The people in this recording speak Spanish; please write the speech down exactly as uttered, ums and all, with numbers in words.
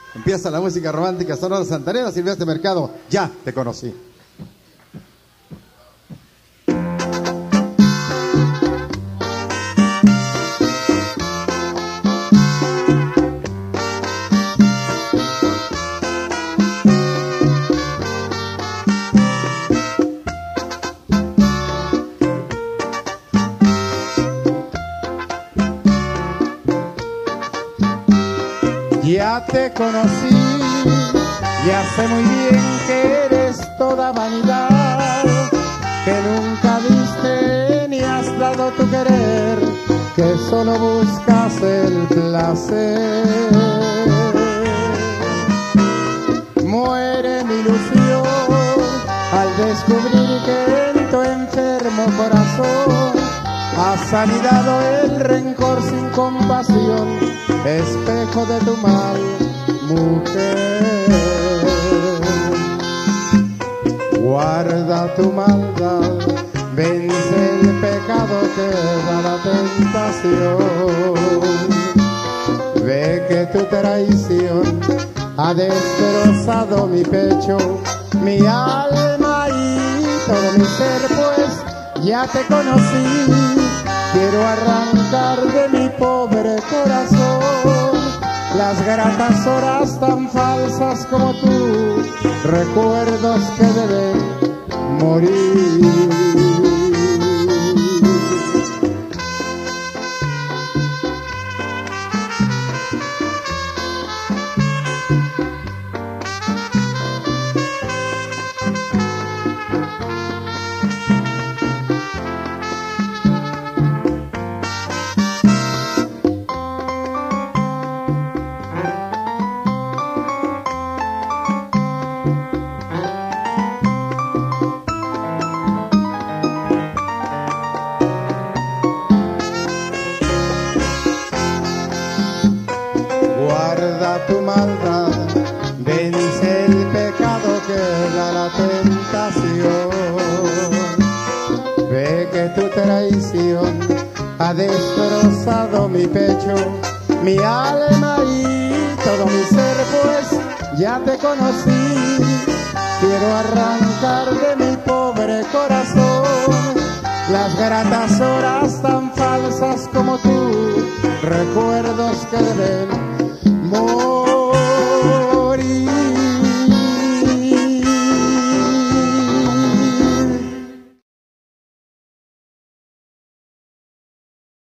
Empieza la música romántica Sonora Santanera. Silvestre Mercado, ya te conocí. Ya te conocí, ya sé muy bien que eres toda vanidad, que nunca diste ni has dado tu querer, que solo buscas el placer. Muere mi ilusión al descubrir que en tu enfermo corazón has anidado el rencor sin compasión, espejo de tu mal, mujer. Guarda tu maldad, vence el pecado que da la tentación. Ve que tu traición ha destrozado mi pecho, mi alma y todo mi ser, pues ya te conocí. Quiero arrancar de mi pobre corazón las gratas horas tan falsas como tú, recuerdos que deben morir. Guarda tu maldad, vence el pecado que da la tentación. Ve que tu traición ha destrozado mi pecho, mi alma y todo mi ser, pues ya te conocí. Quiero arrancar de mi pobre corazón las gratas horas tan falsas como